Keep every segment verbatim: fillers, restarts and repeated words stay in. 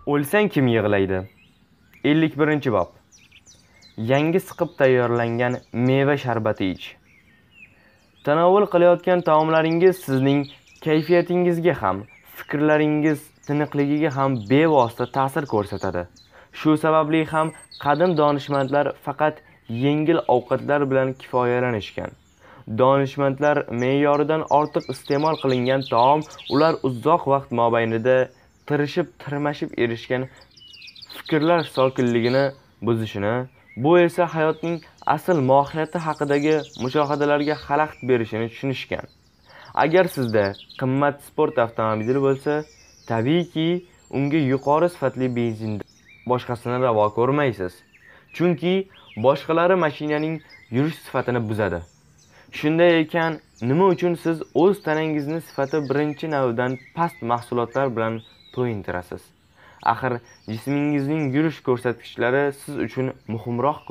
O'lsang kim yig'laydi? ellik birinchi bob. Yangi siqib tayyorlangan meva sharbati ich. Tanovul qilayotgan taomlaringiz sizning kayfiyatingizga ham, fikrlaringiz tiniqligiga ham bevosita ta'sir ko'rsatadi. Shu sababli ham qadim donishmandlar faqat yengil ovqatlar bilan kifoyalanishgan. Donishmandlar me'yoridan ortiq iste'mol qilingan taom ular uzoq vaqt mobaynida tirishib, tirmashib erishgan fikrlar sokinligini buzishini, bu esa hayotning asl mohiyati haqidagi mushohadalarga xalaqit berishini tushunishgan. Agar sizda qimmat sport avtomobili bo'lsa, tabiiyki unga yuqori sifatli benzindan boshqasini ravo ko'rmaysiz. Chunki boshqalari mashinaning yurish sifatini buzadi. Shunday ekan, nima uchun siz o'z tanangizni sifati birinchi navdan past mahsulotlar bilan to'yintirasiz? Axir jismingizning yurish ko'rsatkichlari siz uchun muhimroq-ku.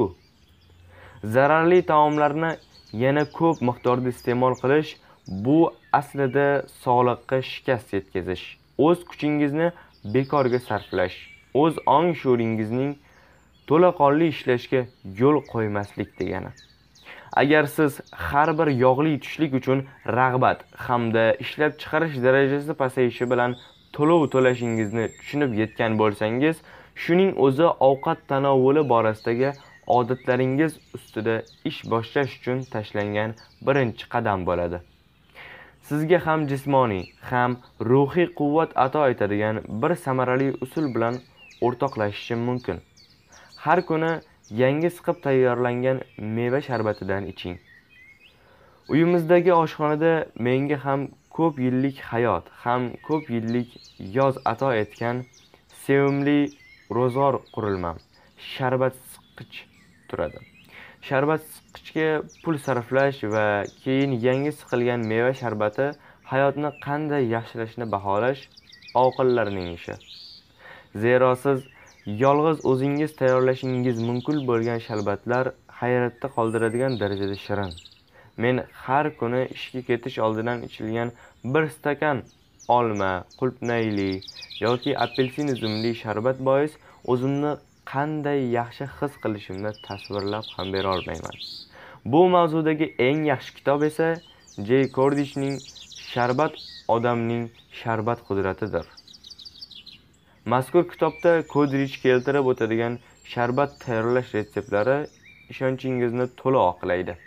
Zararli taomlarni yana ko'p miqdorda iste'mol qilish bu aslida sog'liqqa shikast yetkazish, o'z kuchingizni bekorga sarflash, o'z ong shuuringizning to'laqonli ishlashiga yo'l qo'ymaslik degani. Agar siz har bir yog'li tushlik uchun rag'bat hamda ishlab chiqarish darajasi pasayishi bilan to'lov to'lashingizni tushunib yetgan bo'lsangiz, shuning o'zi ovqat tanovuli borasidagi odatlaringiz ustida ish boshlash uchun tashlangan birinchi qadam bo'ladi. Sizga ham jismoniy, ham ruhiy quvvat ato etadigan bir samarali usul bilan o'rtoqlashishim mumkin. Har kuni yangi siqib tayyorlangan meva sharbatidan iching. Uyimizdagi oshxonada menga ham ko'p yillik hayot, ham ko'p yillik yoz ato etgan sevimli ro'zg'or qurilmam sharbat siqqich turadi. Sharbat siqqichga pul sarflash va keyin yangi siqilgan meva sharbati hayotni qanday yaxshilashni baholash oqillarning ishi. Zero siz yolg'iz o'zingiz tayyorlashingiz mumkin bo'lgan sharbatlar hayratda qoldiradigan darajada shirin. Men har kuni ishga ketish oldidan ichilgan bir stakan olma, qulpnayli yoki apelsin uzumli sharbat bois o'zimni qanday yaxshi his qilishimni tasvirlab ham bera olmayman. Bu mavzudagi eng yaxshi kitob esa Jay Kordishning Sharbat odamning sharbat qudratidir. Mazkur kitobda Kodrich keltirib o'tadigan sharbat tayyorlash retseptlari ishonchingizni to'la oqlaydi.